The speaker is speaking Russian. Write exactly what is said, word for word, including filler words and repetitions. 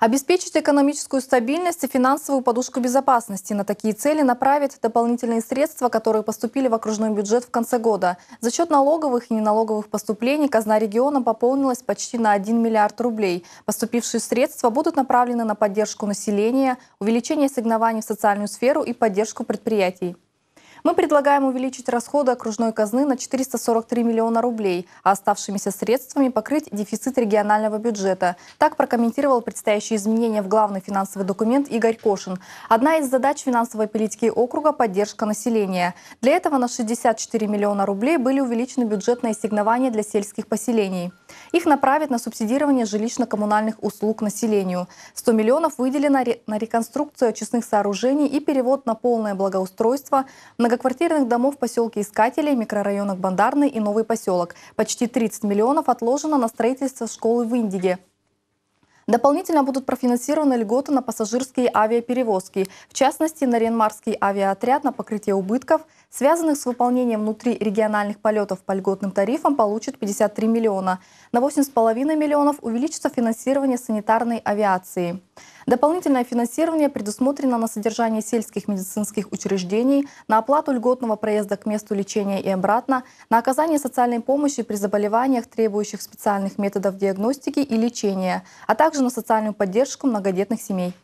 Обеспечить экономическую стабильность и финансовую подушку безопасности. На такие цели направить дополнительные средства, которые поступили в окружной бюджет в конце года. За счет налоговых и неналоговых поступлений казна региона пополнилась почти на один миллиард рублей. Поступившие средства будут направлены на поддержку населения, увеличение ассигнований в социальную сферу и поддержку предприятий. Мы предлагаем увеличить расходы окружной казны на четыреста сорок три миллиона рублей, а оставшимися средствами покрыть дефицит регионального бюджета. Так прокомментировал предстоящие изменения в главный финансовый документ Игорь Кошин. Одна из задач финансовой политики округа – поддержка населения. Для этого на шестьдесят четыре миллиона рублей были увеличены бюджетные ассигнования для сельских поселений. Их направят на субсидирование жилищно-коммунальных услуг населению. сто миллионов выделено на реконструкцию очистных сооружений и перевод на полное благоустройство многоквартирных домов в поселке Искателей, микрорайонах Бандарный и Новый поселок. Почти тридцать миллионов отложено на строительство школы в Индиге. Дополнительно будут профинансированы льготы на пассажирские авиаперевозки. В частности, на Ренмарский авиаотряд на покрытие убытков, связанных с выполнением внутрирегиональных полетов по льготным тарифам, получат пятьдесят три миллиона. На восемь с половиной миллионов увеличится финансирование санитарной авиации. Дополнительное финансирование предусмотрено на содержание сельских медицинских учреждений, на оплату льготного проезда к месту лечения и обратно, на оказание социальной помощи при заболеваниях, требующих специальных методов диагностики и лечения, а также на социальную поддержку многодетных семей.